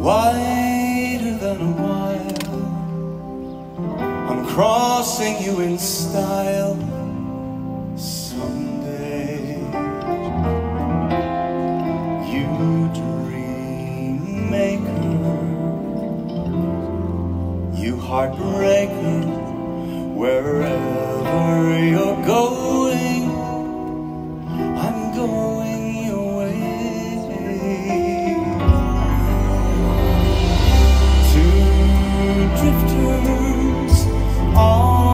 wider than a mile. I'm crossing you in style someday. You dream maker, you heartbreaker, wherever you're going.